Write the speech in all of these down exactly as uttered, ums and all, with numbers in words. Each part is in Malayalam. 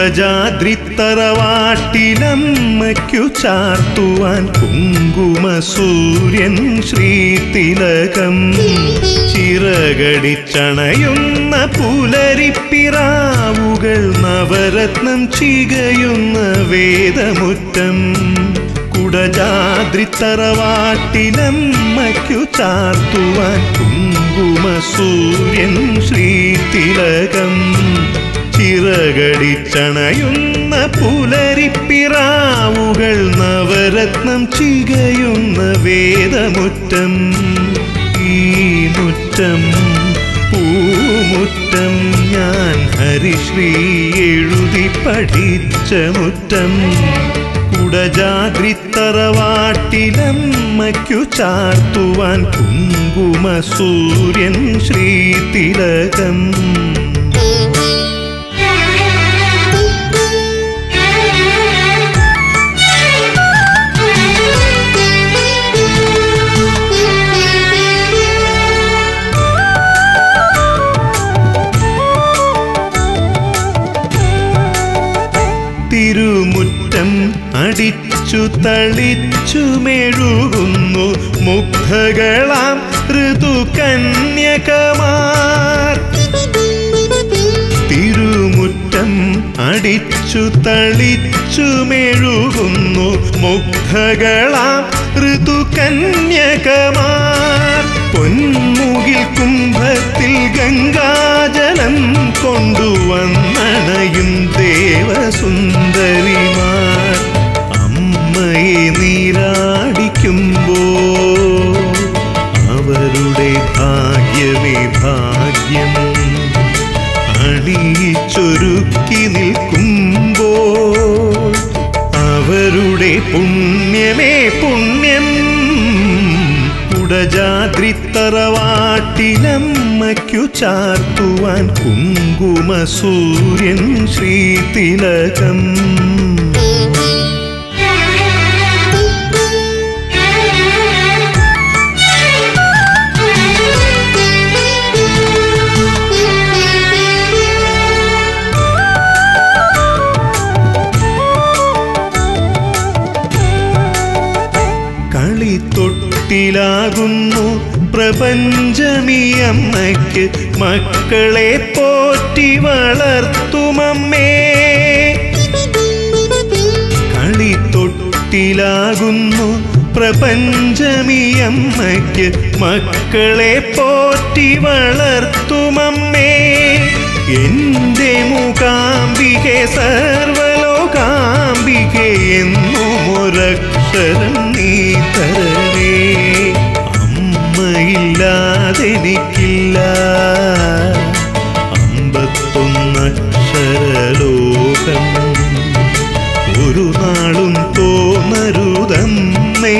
കുടജാദ്രിത്തറവാട്ടിലമ്മയ്ക്കു ചാർത്തുവാൻ കുങ്കുമസൂര്യൻ ശ്രീതിലകം ചിറകടിച്ചണയുന്ന പുലരിപ്പിറാവുകൾ നവരത്നം ചികയുന്ന വേദമുറ്റം കുടജാദ്രിത്തറവാട്ടിലമ്മയ്ക്കു ചാർത്തുവാൻ കുങ്കുമസൂര്യൻ ശ്രീതിലകം ചിറകടിച്ചണയുന്ന പുലരിപ്പിറാവുകൾ നവരത്നം ചികയുന്ന വേദമുറ്റം ഈ മുറ്റം പൂമുറ്റം ഞാൻ ഹരിശ്രീ എഴുതി പഠിച്ച മുറ്റം കുടജാദ്രിത്തറവാട്ടിലമ്മയ്ക്കു ചാർത്തുവാൻ കുങ്കുമസൂര്യൻ ശ്രീതിലകം തിരുമുറ്റം അടിച്ചു തളിച്ചു മെഴുകുന്നു മുഗ്ധകളാം ഋതുകന്യകമാർ തിരുമുറ്റം അടിച്ചു തളിച്ചു മെഴുകുന്നു മുഗ്ധകളാം ഋതുകന്യകമാർ പൊന്മുകിൽ കുംഭത്തിൽ ഗംഗാജലം കൊണ്ടുവന്നണയും ദേവസുന്ദരിമാർ അമ്മയെ നീരാടിക്കുമ്പോൾ അവരുടെ ഭാഗ്യമേ ഭാഗ്യം അണിയിച്ചൊരുക്കി നിൽക്കുമ്പോൾ അവരുടെ പുണ്യമേ പുണ്യം കുടജാദ്രിത്തറവാട്ടിലമ്മയ്ക്കു ചാർത്തുവാൻ കുങ്കുമസൂര്യൻ ശ്രീതിലകം കളിത്തൊട്ടിലാകുന്നു പ്രപഞ്ചമിയമ്മയ്ക്ക് മക്കളെ പോറ്റി വളർത്തുമമ്മേ കളിത്തൊട്ടിലാകുന്നു പ്രപഞ്ചമിയമ്മയ്ക്ക് മക്കളെ പോറ്റി വളർത്തുമമ്മേ എന്റെ മൂകാംബികെ സർവലോകാംബികെ എന്നും ഒരക്ഷരം നീ തരണേ അമ്മയില്ലാതെനിക്കില്ല അമ്പത്തൊന്നക്ഷരലോകം ഒരു നാളും തോന്നരുതമ്മേ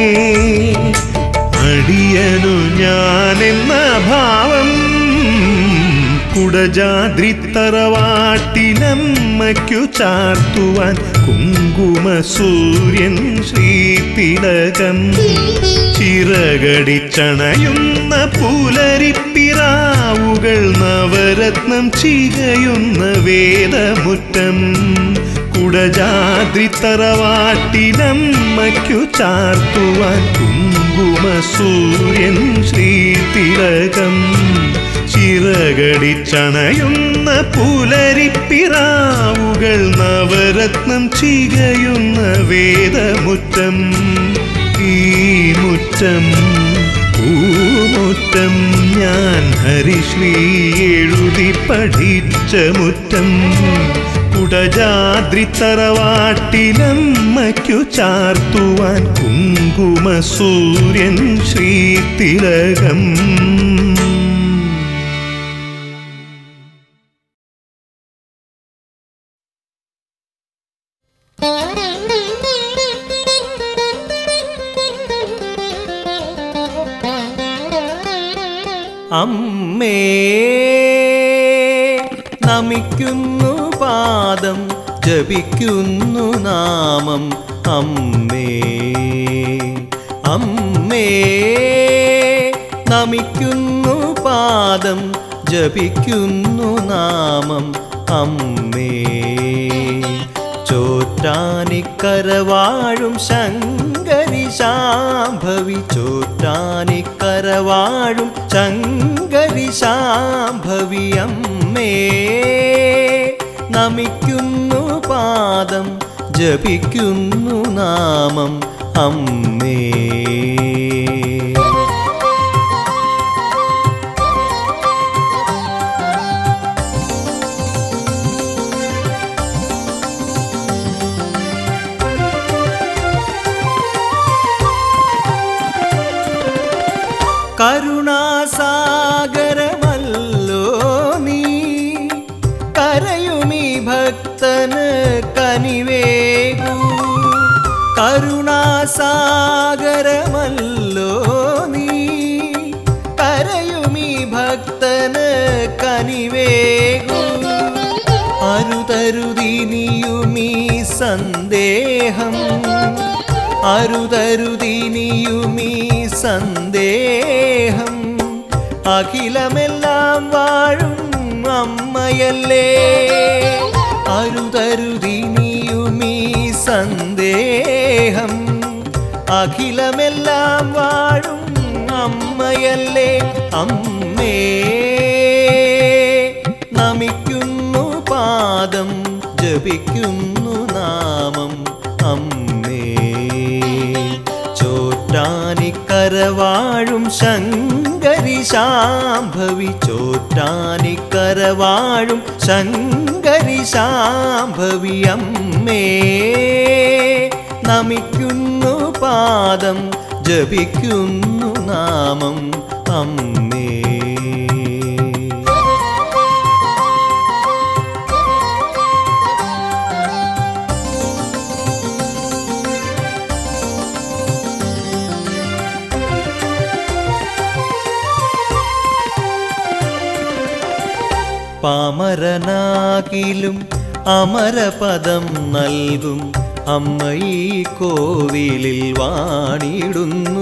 അടിയനു ഞാനെന്ന ഭാവം കുടജാദ്രിത്തറവാട്ടിലമ്മയ്ക്കു ചാർത്തുവാൻ കുങ്കുമസൂര്യൻ ശ്രീതിലകം ചിറകടിച്ചണയുന്ന പുലരിപ്പിറാവുകൾ നവരത്നം ചികയുന്ന വേദമുറ്റം കുടജാദ്രിത്തറവാട്ടിലമ്മയ്ക്കു ചാർത്തുവാൻ കുങ്കുമസൂര്യൻ ശ്രീതിലകം ചിറകടിച്ചണയുന്ന പുലരിപ്പിറാവുകൾ നവരത്നം ചികയുന്ന വേദമുറ്റം ഈ മുറ്റം പൂമുറ്റം ഞാൻ ഹരിശ്രീ എഴുതി പഠിച്ച മുറ്റം കുടജാദ്രിത്തറവാട്ടിലമ്മയ്ക്കു ചാർത്തുവാൻ കുങ്കുമസൂര്യൻ ശ്രീതിലകം അമ്മേ നമിക്കുന്നു പാദം ജപിക്കുന്നു നാമം അമ്മേ അമ്മേ നമിക്കുന്നു പാദം ജപിക്കുന്നു നാമം അമ്മേ ചോറ്റാനിക്കര വാഴും ശങ്കരി ശാംഭവി ചോറ്റാനിക്കര വാഴും ശങ്കരി ശാംഭവി അമ്മേ നമിക്കുന്നു പാദം ജപിക്കുന്നു നാമം അമ്മേ. കരുണാസാഗരമല്ലോ നീ കരയുമീ ഭക്തന് കനിവേകൂ. കരുണാസാഗരമല്ലോ നീ കരയുമീ ഭക്തന് കനിവേകൂ. അരുതരുതിനിയുമീ സന്ദേഹം അരുതരുതിനിയുമീ സന്ദേഹം അഖിലമെല്ലാം വാഴും അമ്മയല്ലേ. അരുതരുതിനിയുമീ സന്ദേഹം അഖിലമെല്ലാം വാഴും അമ്മയല്ലേ അമ്മേ. നമിക്കുന്നു പാദം ജപിക്കുന്നു നാമം അമ്മേ. ചോറ്റാനിക്കര വാഴും ശങ്കരി ശാംഭവി ചോറ്റാനിക്കര വാഴും ശങ്കരി ശാംഭവി അമ്മേ നമിക്കുന്നു പാദം ജപിക്കുന്നു നാമം അമ്മേ. പാമരനാകിലും അമരപദം നൽകും അമ്മ ഈ കോവിലിൽ വാണിടുന്നു.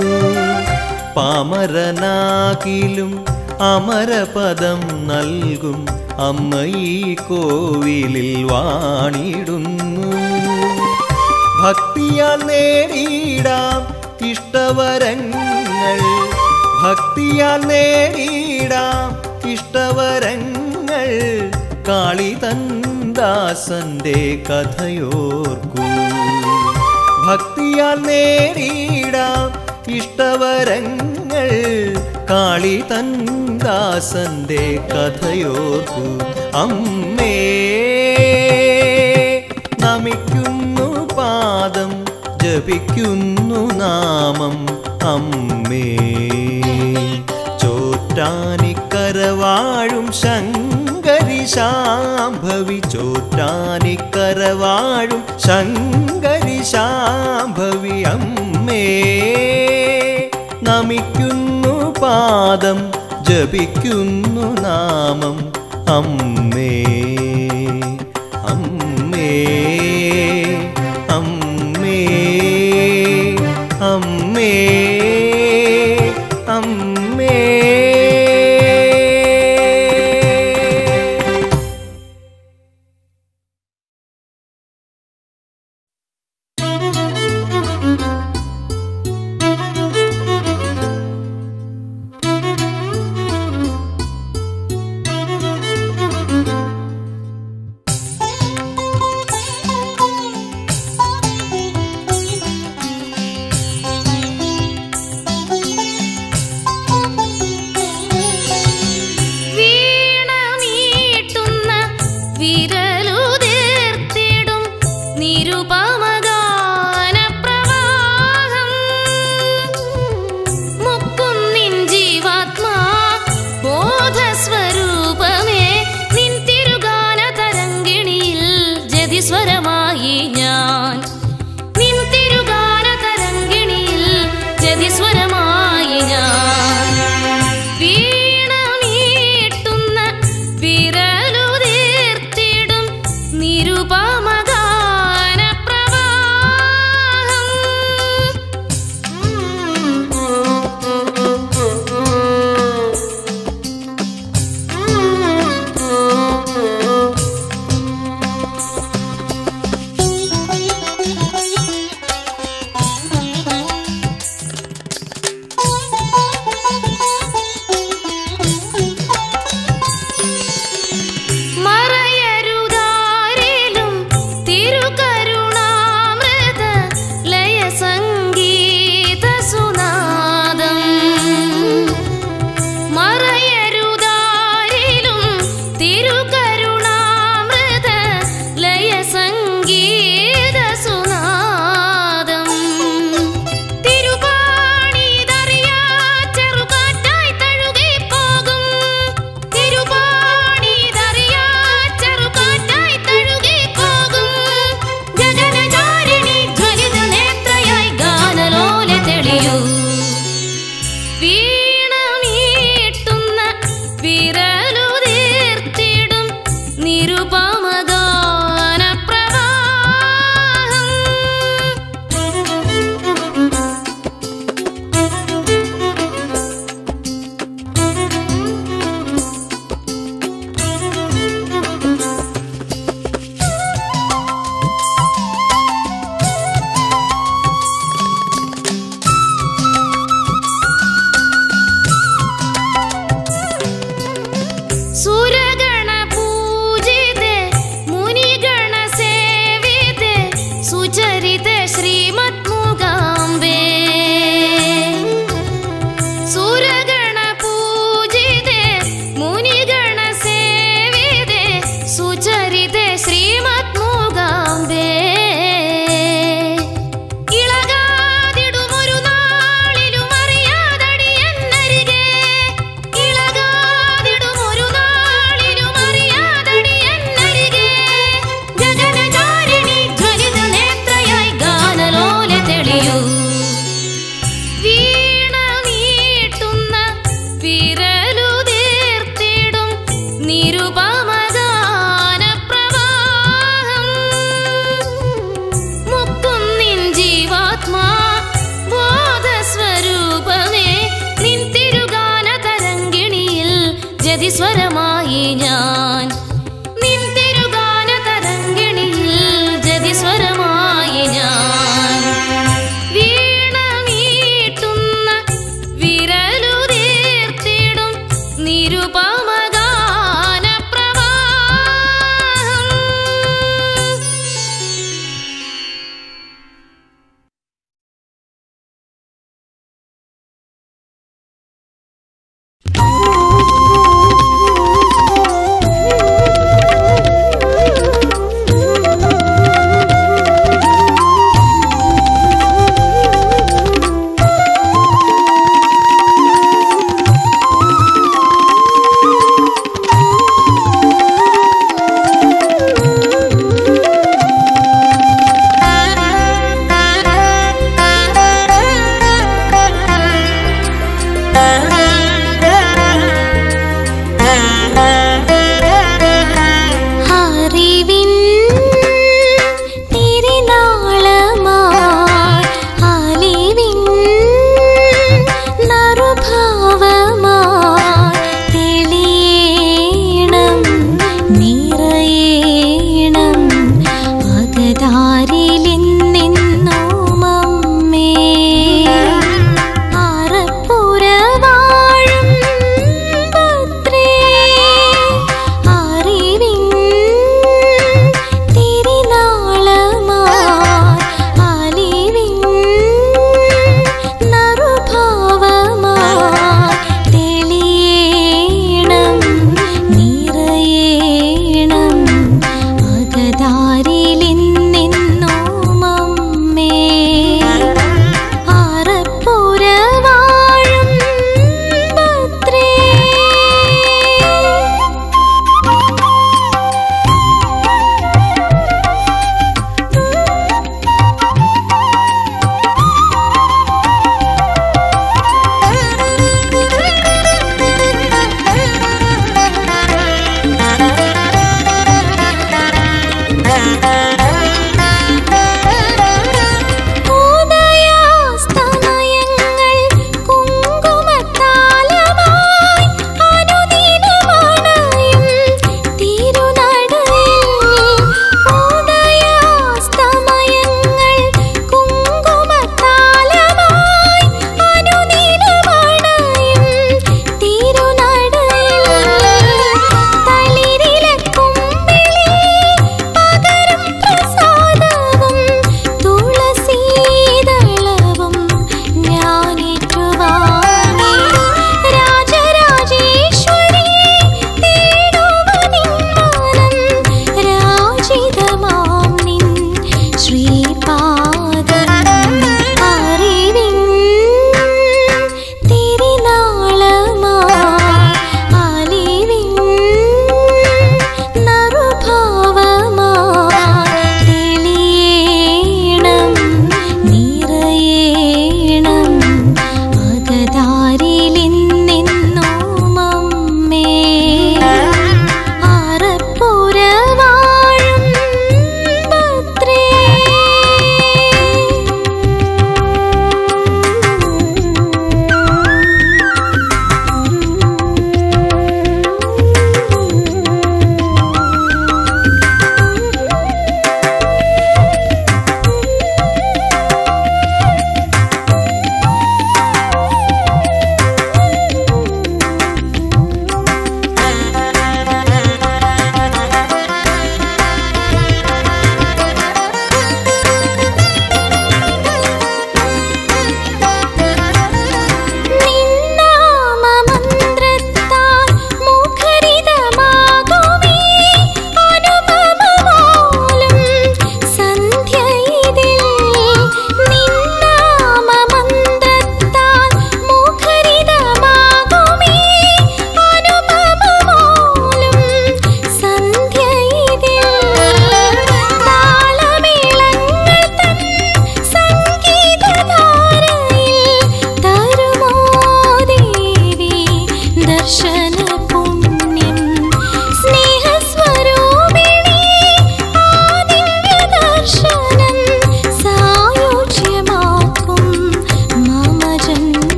പാമരനാകിലും അമരപദം നൽകും അമ്മ ഈ കോവിലിൽ വാണിടുന്നു. ഭക്തിയാൽ നേടിയിടാം ഇഷ്ടവരങ്ങൾ ഭക്തിയാൽ നേടിയിടാം ഇഷ്ടവരങ്ങൾ. കാളിതന്ദാസന്റെ കഥയോർക്കൂ. ഭക്തിയാൽ നേടിയിടാം ഇഷ്ടവരങ്ങൾ. കാളിതന്ദാസന്റെ കഥയോർക്കൂ അമ്മേ. നമിക്കുന്നു പാദം ജപിക്കുന്നു നാമം അമ്മേ. ചോറ്റാനിക്കര വാഴും ശങ്കരി ശാംഭവി ചോറ്റാനിക്കര വാഴും ശങ്കരി ശാംഭവി അമ്മേ നമിക്കുന്നു പാദം ജപിക്കുന്നു നാമം അമ്മേ. അമ്മേ അമ്മേ അമ്മേ അമ്മേ. നിരുപമഗാന പ്രവാഹം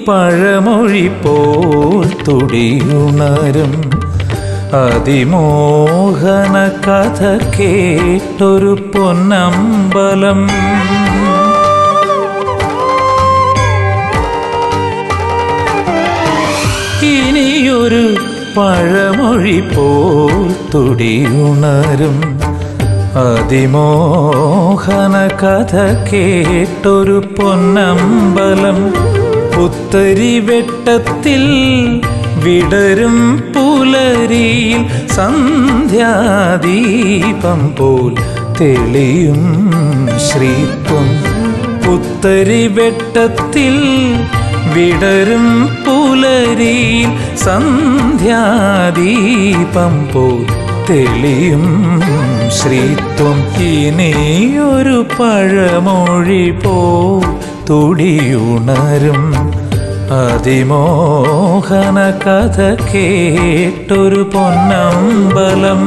പഴമൊഴി പോൽ തുടിയുണരും അതിമോഹന കഥ കേട്ടൊരു പൊന്നമ്പലം. ഇനിയൊരു പഴമൊഴി പോൽ തുടിയുണരും അതിമോഹന കഥ കേട്ടൊരു പൊന്നമ്പലം. പുത്തരി വെട്ടത്തിൽ വിടരും പുലരിയിൽ സന്ധ്യാദീപം പോൽ തെളിയും ശ്രീത്വം. പുത്തരി വെട്ടത്തിൽ വിടരും പുലരിയിൽ സന്ധ്യാദീപം പോൽ തെളിയും ശ്രീത്വം. ഇനിയൊരു പഴമൊഴി പോൽ തുടിയുണരും അതിമോഹന കഥ കേട്ടൊരു പൊന്നമ്പലം.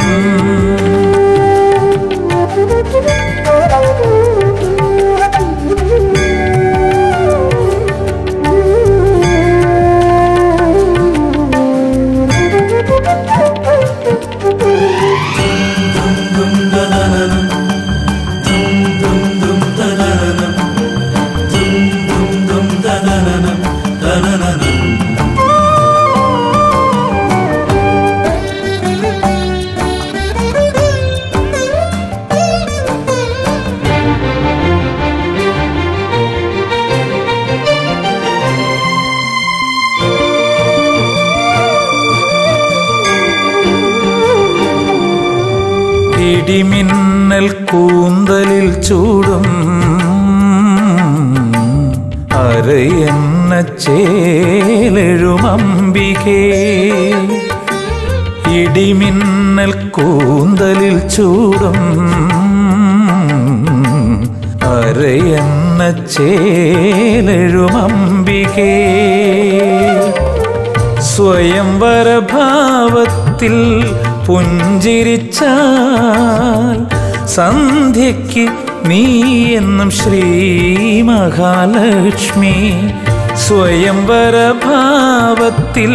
ഇടിമിന്നൽ കൂന്തലിൽ ചൂടും അരയെന്ന ചേലെഴുമമ്പികേ. ഇടിമിന്നൽ കൂന്തലിൽ ചൂടും അരയെന്ന ചേലെഴുമമ്പികേ. സ്വയംവരഭാവത്തിൽ പുഞ്ചിരിച്ചാൽ സന്ധ്യയ്ക്ക് നീ എന്നും ശ്രീ മഹാലക്ഷ്മി. സ്വയംവരഭാവത്തിൽ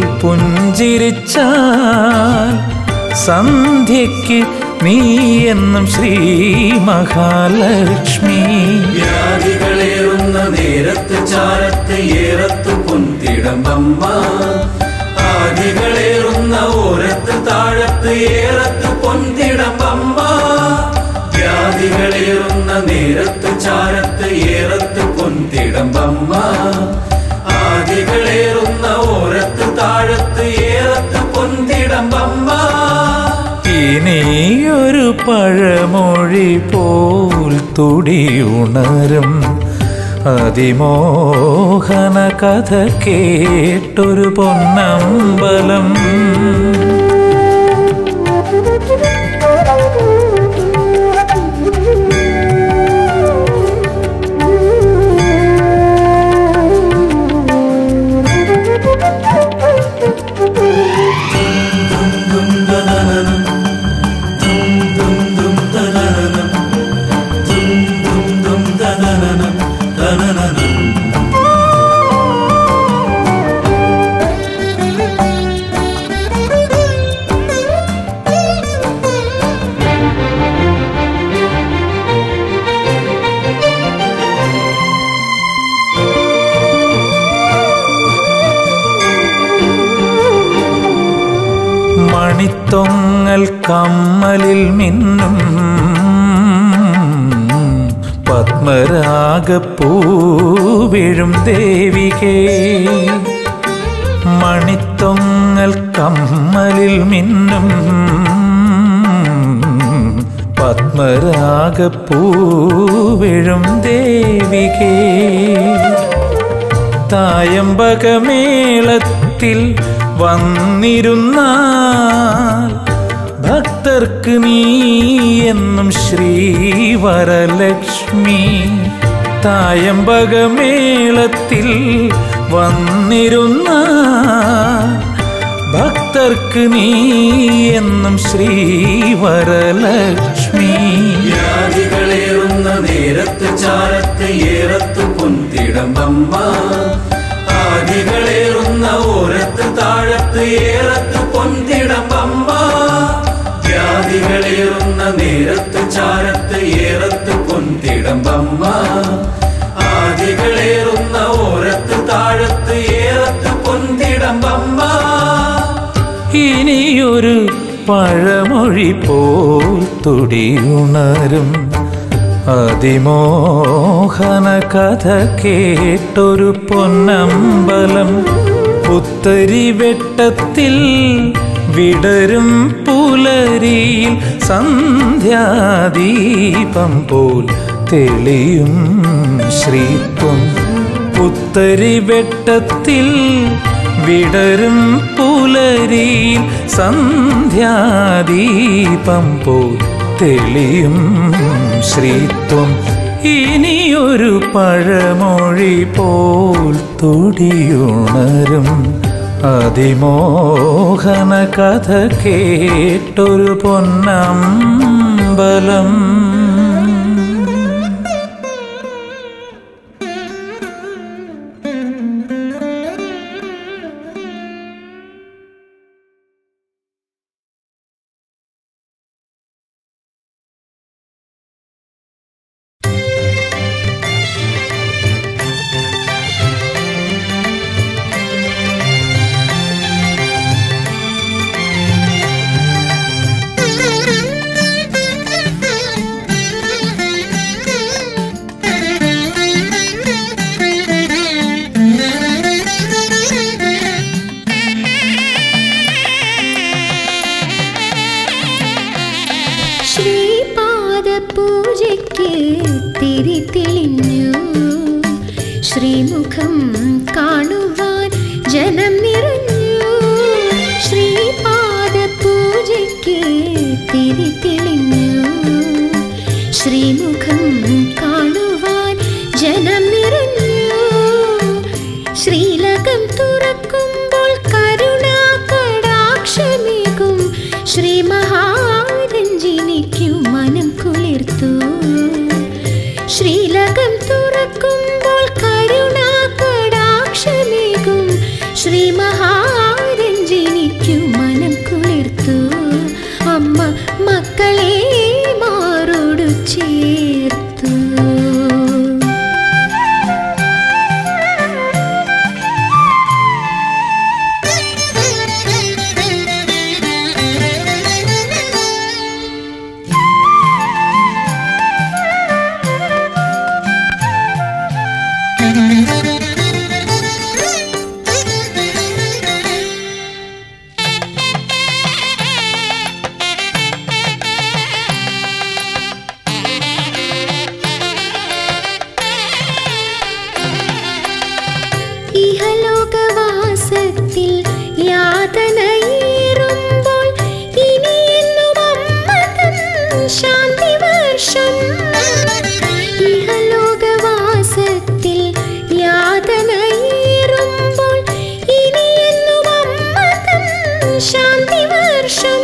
പുഞ്ചിരിച്ചാൽ സന്ധ്യയ്ക്ക് നീ എന്നും ശ്രീ മഹാലക്ഷ്മി. വ്യാധികളേറുന്ന നേരത്ത് ചാരത്ത് ഏറത്ത് പൊന്തിടമ്പമ്മ. ആദികളേറുന്ന ഓരത്ത് താഴത്ത് ഏറത്ത് പൊന്തിടമ്പമ്മ. വ്യാധികളേറുന്ന നേരത്ത് ചാരത്ത് ഏറത്ത് പൊന്തിടമ്പമ്മ. ആദികളേറുന്ന ഓരത്ത് താഴത്ത് ഏറത്ത് പൊന്തിടമ്പമ്മ. ഇനിയൊരു പഴമൊഴി പോൽ തുടിയുണരും അതിമോഹന കഥ കേട്ടൊരു പൊന്നമ്പലം. മണിത്തൊങ്ങൽ കമ്മലിൽ മിന്നും പത്മരാഗപ്പൂവിഴും ദേവികേ. മണിത്തൊങ്ങൽ കമ്മലിൽ മിന്നും പത്മരാഗപ്പൂവിഴും ദേവികേ. തായമ്പകമേളത്തിൽ വന്നിരുന്നാൽ ഭക്തർക്ക് നീ എന്നും ശ്രീവരലക്ഷ്മി. തായമ്പകമേളത്തിൽ വന്നിരുന്നാൽ ഭക്തർക്ക് നീ എന്നും ശ്രീവരലക്ഷ്മി. വ്യാധികളേറുന്ന നേരത്ത് ചാരത്ത് ഏറത്ത് പൊന്തിടമ്പമ്മ. ആദികളേറുന്ന ഓരത്ത് താഴത്ത് ഏറത്ത് പൊന്തിടമ്പമ്മ വ്യാധികളേറുന്ന നേരത്ത് ചാരത്ത് ഏറത്ത് പൊന്തിടമ്പമ്മ ആദികളേറുന്ന ഓരത്ത് താഴത്ത് ഏറത്ത് പൊന്തിടമ്പമ്മ. ഇനിയൊരു പഴമൊഴി പോൽ തുടിയുണരും അതിമോഹന കഥ കേട്ടൊരു പൊന്നമ്പലം പുത്തരി വെട്ടത്തിൽ വിടരും പുലരിയിൽ സന്ധ്യാദീപം പോൽ തെളിയും ശ്രീത്വം. പുത്തരി വെട്ടത്തിൽ വിടരും പുലരിയിൽ സന്ധ്യാദീപം പോൽ തെളിയും ശ്രീത്വം. ഇനിയൊരു പഴമൊഴി പോൽ തുടിയുണരും അതിമോഹന കഥ കേട്ടൊരു പൊന്നമ്പലം. ശ്രീപാദപൂജയ്ക്ക് തിരി തെളിഞ്ഞു ശ്രീമുഖം കാണുവാൻ ജനം നിറഞ്ഞു. ശ്രീപാദപൂജയ്ക്ക് തിരി തെളിഞ്ഞു ശ്രീമുഖം കാണുവാൻ ജനം നിറഞ്ഞു. ശ്രീലകം തുറക്കുമ്പോൾ കരുണാ കടാക്ഷമേകും ശ്രീ മഹാരഞ്ജിനിക്കു മനം കുളിർത്തു. ശ്രീലകം തുറക്കുമ്പോൾ കരുണാ കടാക്ഷമേകും ശ്രീ മഹാരഞ്ജിനിക്കു മനം കുളിർത്തു. അമ്മ മക്കളെ മാറോടു ചേർത്തു. ഇഹലോകവാസത്തിൽ യാതനയേറുമ്പോൾ ഇനിയെന്നും അമ്മ തൻ ശാന്തി വർഷം. ഇഹലോകവാസത്തിൽ യാതനയേറുമ്പോൾ ഇനിയെന്നും അമ്മ തൻ ശാന്തി വർഷം.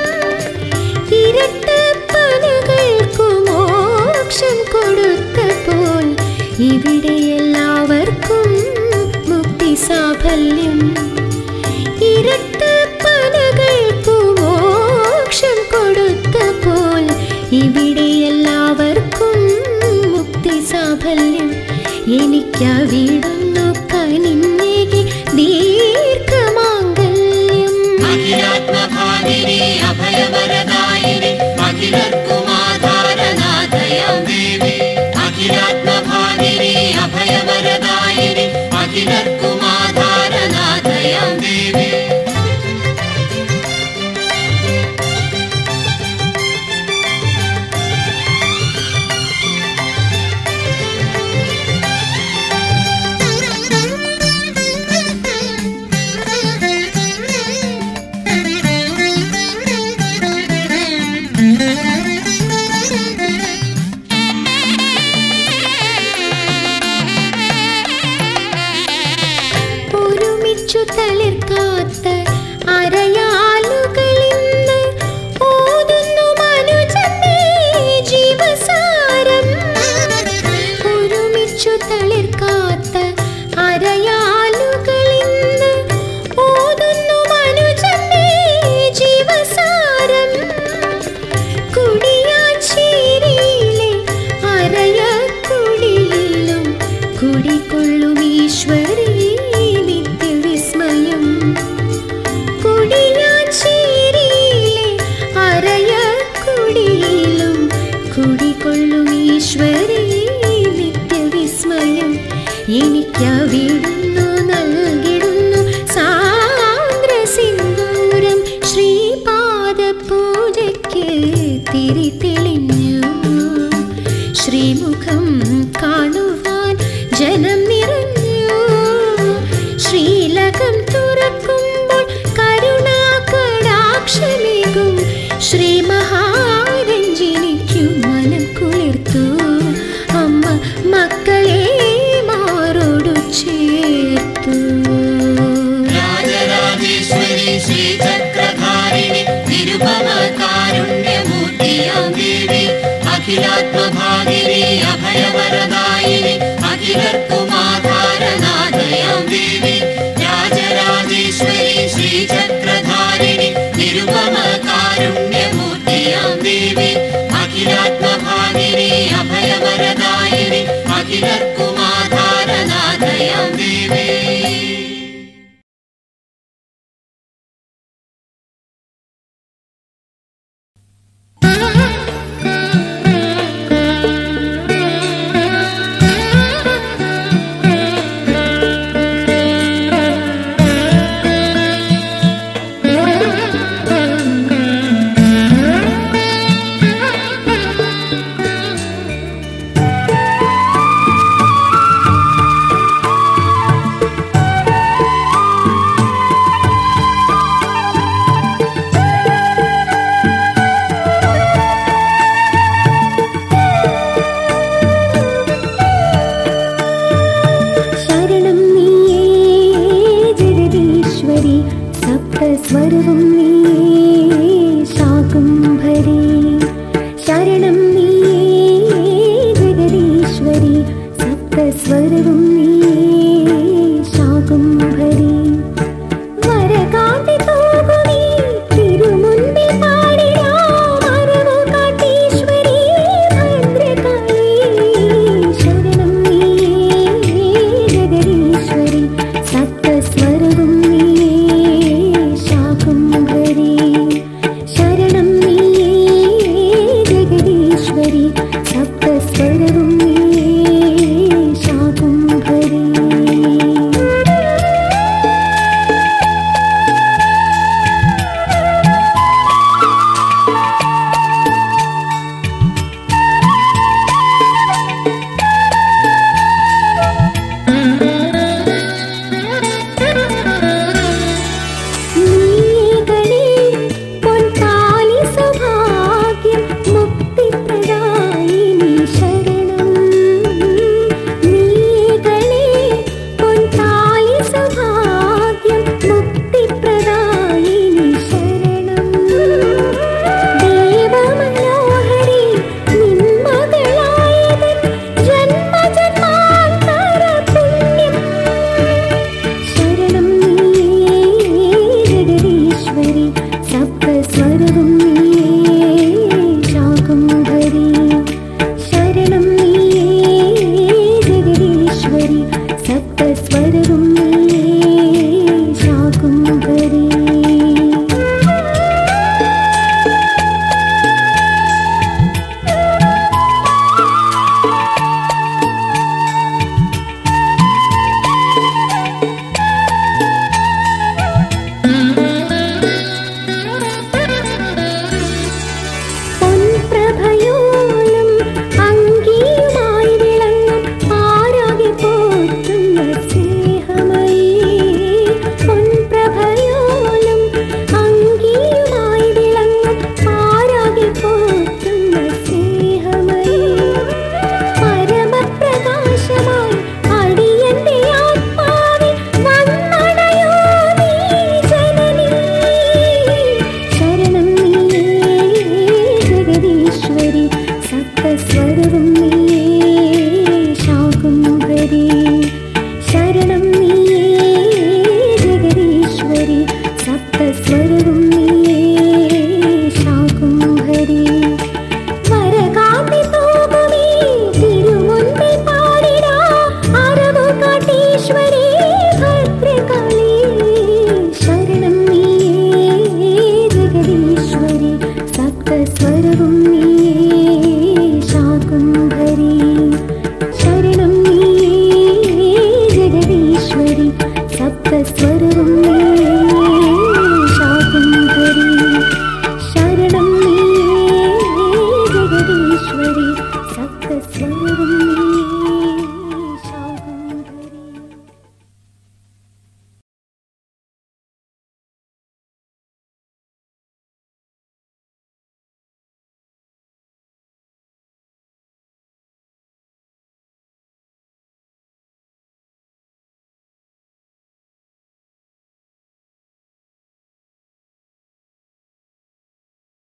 ഇരട്ടപ്പനകൾക്കു മോക്ഷം കൊടുത്തപ്പോൾ ഇവിടെ എല്ലാവർക്കും സാഫല്യം. ഇരട്ടപ്പനകൾക്കു മോക്ഷം കൊടുത്തപ്പോൾ ഇവിടെ എല്ലാവർക്കും മുക്തി സാഫല്യം. എനിക്കവിടുന്നു കനിഞ്ഞേകി ദീർഘമാംഗല്യം. അഖിലാത്മഭാഗിനി അഭയവരദായിനി അഖിലർക്കുമാധാരനാഥയാം ദേവി. അഖിലാത്മഭാഗിനി അഭയവരദായിനി അഖിലർക്കുമാധാരനാഥയാം ദേവി. യവിടുന്നു നൽകിടുന്നു സാന്ദ്ര സിന്ദൂരം ശ്രീപാദ പൂജയ്ക്ക് തിരി തെളിഞ്ഞു ശ്രീമുഖം കാണുവാൻ ജനം നിറഞ്ഞു ശ്രീലകം തുറക്കുമ്പോൾ കരുണാകടാക്ഷമേകും ശ്രീ മഹാരഞ്ജിനിക്കു മനം കുളിർത്തു അമ്മ മക്കളെ മാറോടു ചേർത്തു. രാജരാജേശ്വരി ശ്രീചക്രധാരിണി നിരുപമ കാരുണ്യമൂർത്തിയാം ദേവി അഖിലാത്മഭാഗിനി അഭയവരദായിനി അഖിലർക്കുമാധാരനാഥയാം ദേവി രാജരാജേശ്വരി ശ്രീചക്രധാരിണി നിരുപമ കാരുണ്യമൂർത്തിയാം ദേവി അഖിലാത്മഭാഗിനി അഭയവരദായിനി അഖിലർക്കു